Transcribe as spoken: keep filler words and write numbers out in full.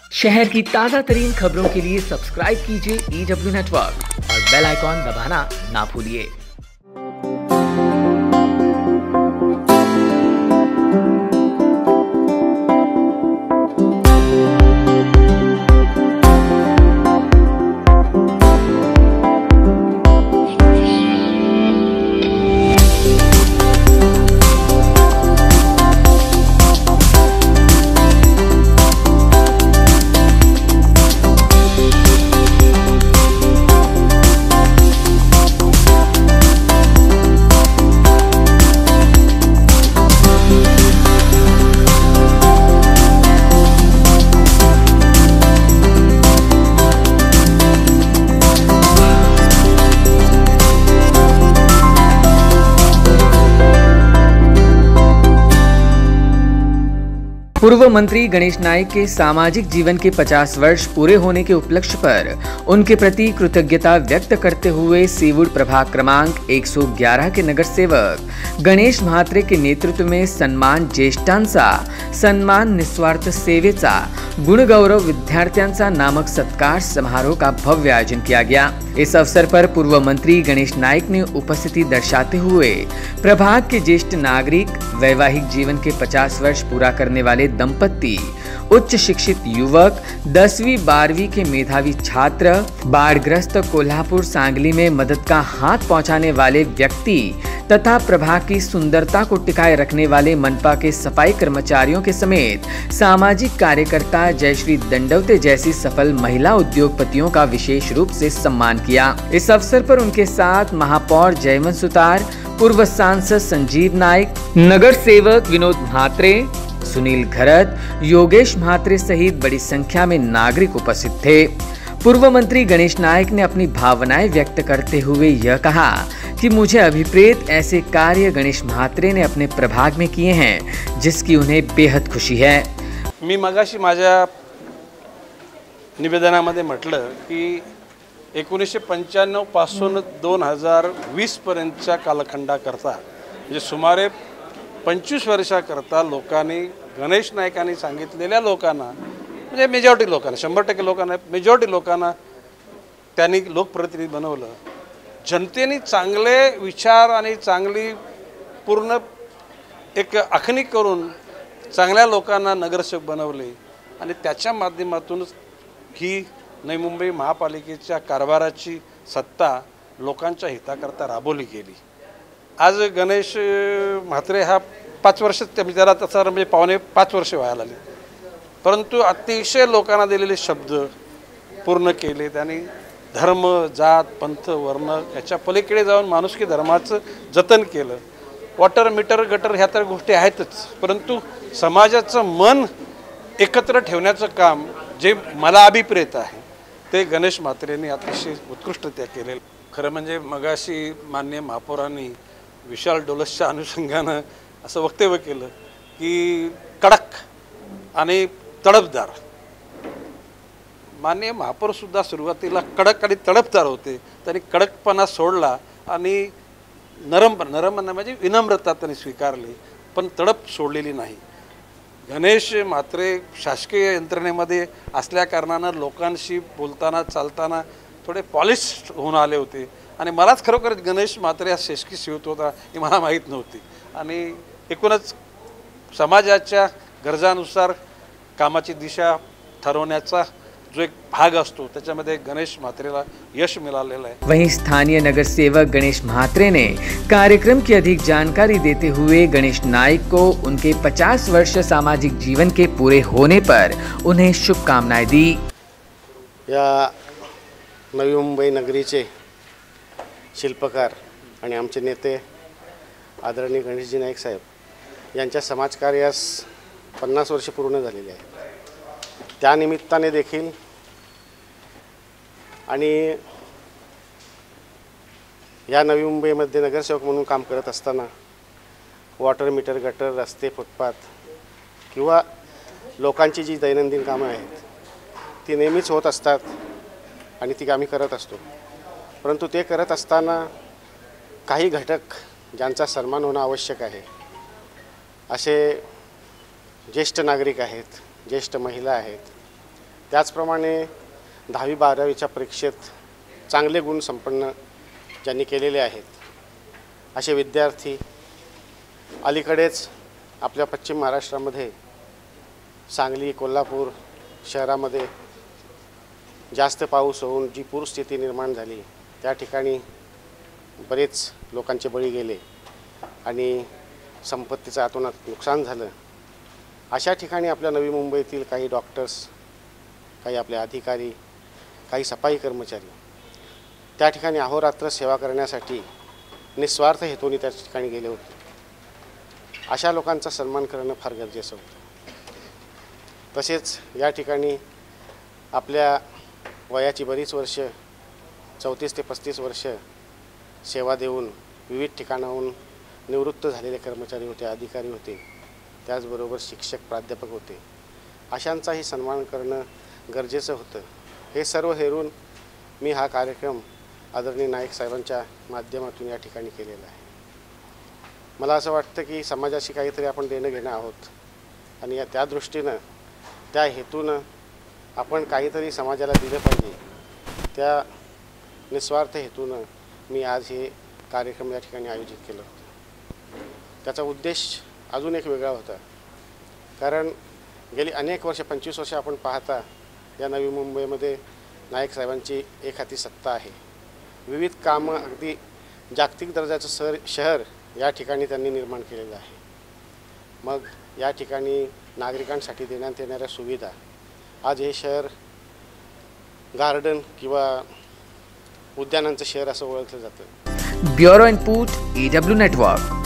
शहर की ताज़ा तरीन खबरों के लिए सब्सक्राइब कीजिए ई डब्ल्यू नेटवर्क और बेल आइकॉन दबाना ना भूलिए। पूर्व मंत्री गणेश नाइक के सामाजिक जीवन के पचास वर्ष पूरे होने के उपलक्ष्य पर उनके प्रति कृतज्ञता व्यक्त करते हुए सीवुड़ प्रभाग क्रमांक एक सौ ग्यारह के नगर सेवक गणेश म्हात्रे के नेतृत्व में सन्मान ज्येष्ठांचा, सन्मान निस्वार्थ सेवेचा, गुणगौरव विद्यार्थ्यांचा नामक सत्कार समारोह का भव्य आयोजन किया गया। इस अवसर पर पूर्व मंत्री गणेश नाइक ने उपस्थिति दर्शाते हुए प्रभाग के ज्येष्ठ नागरिक, वैवाहिक जीवन के पचास वर्ष पूरा करने वाले दंपत्ति, उच्च शिक्षित युवक, दसवीं बारहवीं के मेधावी छात्र, बाढ़ग्रस्त कोल्हापुर सांगली में मदद का हाथ पहुंचाने वाले व्यक्ति तथा प्रभाग की सुंदरता को टिकाए रखने वाले मनपा के सफाई कर्मचारियों के समेत सामाजिक कार्यकर्ता जयश्री दंडवते जैसी सफल महिला उद्योगपतियों का विशेष रूप से सम्मान किया। इस अवसर पर उनके साथ महापौर जयवंत सुतार, पूर्व सांसद संजीव नाइक, नगर सेवक विनोद म्हात्रे, सुनील घरत, योगेश म्हात्रे सहित बड़ी संख्या में नागरिक उपस्थित थे। पूर्व मंत्री गणेश नाइक ने अपनी भावनाएं व्यक्त करते हुए यह कहा कि मुझे अभिप्रेत ऐसे कार्य गणेश म्हात्रे ने अपने प्रभाग में किए हैं, जिसकी उन्हें बेहद खुशी है। मी मगाशी माझ्या निवेदनामध्ये म्हटलं की एकोणीसशे पंच्याण्णव पासून दोन हजार वीस पर्यंतच्या कालखंडाकरता म्हणजे सुमारे पंचवीस वर्षाकरता लोकांनी गणेश नाईकांनी सांगितलेल्या लोकांना म्हणजे मेजॉरिटी लोकांना शंभर टक्के लोकांना मेजॉरिटी लोकांना त्यांनी लोकप्रतिनिधी बनवलं। जनतेने चांगले विचार आणि चांगली पूर्ण एक आखणी करून चांगल्या लोकांना नगरसेवक बनवले आणि त्याच्या माध्यमातून ही नवी मुंबई महापालिकेच्या कारभाराची सत्ता लोकांच्या हिताकरता राबवली गेली। आज गणेश म्हात्रे हा पाच वर्ष त्याला तसा म्हणजे पावणे पाच वर्ष व्हायला लागले, परंतु अतिशय लोकांना दिलेले शब्द पूर्ण केले। त्यांनी धर्म, जात, पंथ, वर्ण याच्या पलीकडे जाऊन माणुसकी धर्माचं जतन केलं। वॉटर मीटर गटर ह्या तर गोष्टी आहेतच, परंतु समाजाचं मन एकत्र ठेवण्याचं काम जे मला अभिप्रेत आहे ते गणेश म्हात्रेंनी अतिशय उत्कृष्टरित्या केले। खरं म्हणजे मगाशी माननीय महापौरांनी विशाल डोलसच्या अनुषंगानं असं वक्तव्य केलं की कडक आणि तडफदार। माननीय महापौर सुद्धा सुरुवातीला कडक आणि तडफदार होते, त्यांनी कडकपणा सोडला आणि नरम नरम म्हणजे विनम्रता त्यांनी स्वीकारली, पण तडप सोडलेली नाही। गणेश म्हात्रे शासकीय यंत्रणेमध्ये असल्या कारणानं लोकांशी बोलताना चालताना थोडे पॉलिश होऊन आले होते आणि मलाच खरोखर गणेश म्हात्रे हा शासकीय सेवक होता हे मला माहीत नव्हती आणि एकूणच समाजाच्या गरजानुसार कामाची दिशा ठरवण्याचा जो एक भाग असतो त्याच्यामध्ये गणेश म्हात्रेला यश मिळालेलं आहे। वहीं स्थानीय नगर सेवक गणेश म्हात्रे ने कार्यक्रम की अधिक जानकारी देते हुए गणेश नाइक को उनके पचास वर्ष सामाजिक जीवन के पूरे होने पर उन्हें शुभकामनाएं दी। या नवी मुंबई नगरीचे शिल्पकार आणि आमचे नेते आदरणीय गणेशजी नाईक साहेब यांच्या समाजकार्यास पन्नास वर्ष पूर्ण झालेले आहे। त्या निमित्ताने देखील आणि या नवी मुंबईमध्ये नगरसेवक म्हणून काम करत असताना वॉटर मीटर, गटर, रस्ते, फुटपाथ किंवा लोकांची जी दैनंदिन कामं आहेत ती नेहमीच होत असतात आणि ती आम्ही करत असतो। परंतु ते करत असताना काही घटक ज्यांचा सन्मान होणं आवश्यक आहे असे ज्येष्ठ नागरिक आहेत, ज्येष्ठ महिला आहेत, त्याचप्रमाणे दहावी बारावीच्या परीक्षेत चांगले गुण संपन्न ज्यांनी केलेले आहेत असे विद्यार्थी अलीकडेच आपल्या पश्चिम महाराष्ट्रामध्ये सांगली कोल्हापूर शहरामध्ये जास्त पाऊस होऊन जी पूरस्थिती निर्माण झाली त्या ठिकाणी बरेच लोकांचे बळी गेले आणि संपत्तीचं अतोनात नुकसान झालं। अशा ठिकाणी आपल्या नवी मुंबईतील काही डॉक्टर्स, काही आपले अधिकारी, काही सफाई कर्मचारी त्या ठिकाणी अहोरात्र सेवा करण्यासाठी निस्वार्थ हेतूने त्या ठिकाणी गेले होते। अशा लोकांचा सन्मान करणं फार गरजेचं होतं। तसेच या ठिकाणी आपल्या वयाची बरीच वर्ष चौतीस ते पस्तीस वर्ष सेवा देऊन विविध ठिकाणाहून निवृत्त झालेले कर्मचारी होते, अधिकारी होते, त्याचबरोबर शिक्षक प्राध्यापक होते। अशांचाही सन्मान करणं गरजेचं होतं। हे सर्व हेरून मी हा कार्यक्रम आदरणीय नाईक साहेबांच्या माध्यमातून या ठिकाणी केलेला आहे। मला असं वाटतं की समाजाशी काहीतरी आपण देणं घेणं आहोत आणि या त्या दृष्टीनं त्या हेतूनं आपण काहीतरी समाजाला दिलं पाहिजे, त्या निस्वार्थ हेतूनं मी आज हे कार्यक्रम या ठिकाणी आयोजित केलं होतं। त्याचा उद्देश अजून एक वेगळा होता, कारण गेली अनेक वर्ष पंचवीस वर्ष आपण पाहता या नवी मुंबईमध्ये नाईक साहेबांची एक हाती सत्ता आहे। विविध कामं अगदी जागतिक दर्जाचं सर शहर या ठिकाणी त्यांनी निर्माण केलेलं आहे। मग या ठिकाणी नागरिकांसाठी देण्यात येणाऱ्या सुविधा, आज हे शहर गार्डन किंवा उद्यानांचं शहर असं ओळखलं जातं। Bureau input E W network.